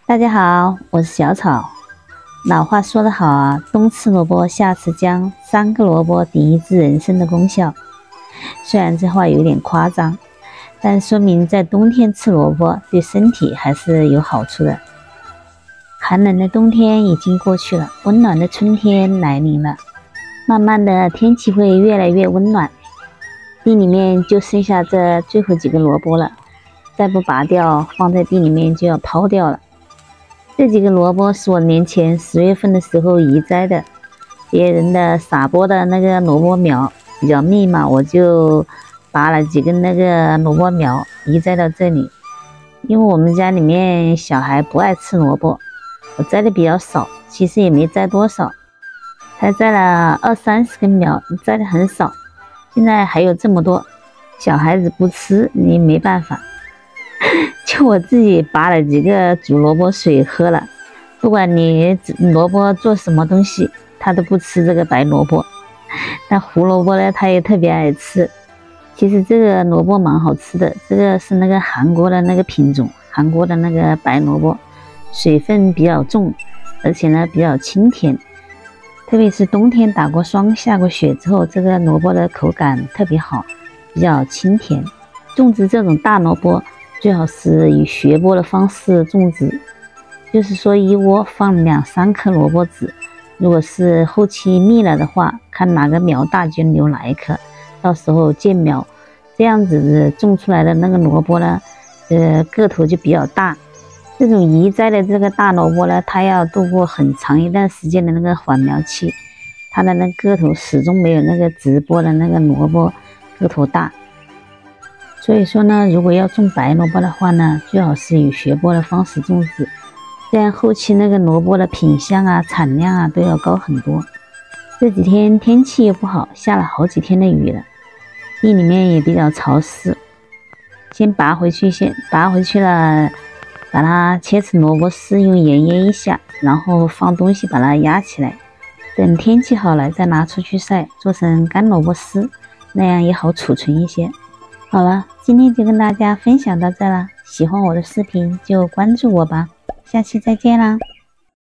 大家好，我是小草。老话说得好啊，冬吃萝卜夏吃姜，3个萝卜抵1治人参的功效。虽然这话有点夸张，但说明在冬天吃萝卜对身体还是有好处的。寒冷的冬天已经过去了，温暖的春天来临了。慢慢的天气会越来越温暖，地里面就剩下这最后几个萝卜了，再不拔掉，放在地里面就要抛掉了。这几个萝卜是我年前10月份的时候移栽的，别人的撒播的那个萝卜苗比较密嘛，我就拔了几根那个萝卜苗移栽到这里。因为我们家里面小孩不爱吃萝卜，我栽的比较少，其实也没栽多少，才栽了20-30根苗，栽的很少。现在还有这么多，小孩子不吃你没办法。就我自己拔了几个煮萝卜水喝了，不管你萝卜做什么东西，他都不吃这个白萝卜。但胡萝卜呢，他也特别爱吃。其实这个萝卜蛮好吃的，这个是那个韩国的那个品种，韩国的那个白萝卜，水分比较重，而且呢比较清甜。特别是冬天打过霜下过雪之后，这个萝卜的口感特别好，比较清甜。种植这种大萝卜最好是以学播的方式种植，就是说一窝放2-3颗萝卜籽，如果是后期密了的话，看哪个苗大就留哪一颗，到时候见苗，这样子种出来的那个萝卜呢，个头就比较大。这种移栽的这个大萝卜呢，它要度过很长一段时间的那个缓苗期，它的那个头始终没有那个直播的那个萝卜个头大。所以说呢，如果要种白萝卜的话呢，最好是以学播的方式种植，这样后期那个萝卜的品相啊、产量啊都要高很多。这几天天气又不好，下了好几天的雨了，地里面也比较潮湿，先拔回去了，把它切成萝卜丝，用盐腌一下，然后放东西把它压起来，等天气好了再拿出去晒，做成干萝卜丝，那样也好储存一些。好了，今天就跟大家分享到这了，喜欢我的视频就关注我吧，下期再见啦。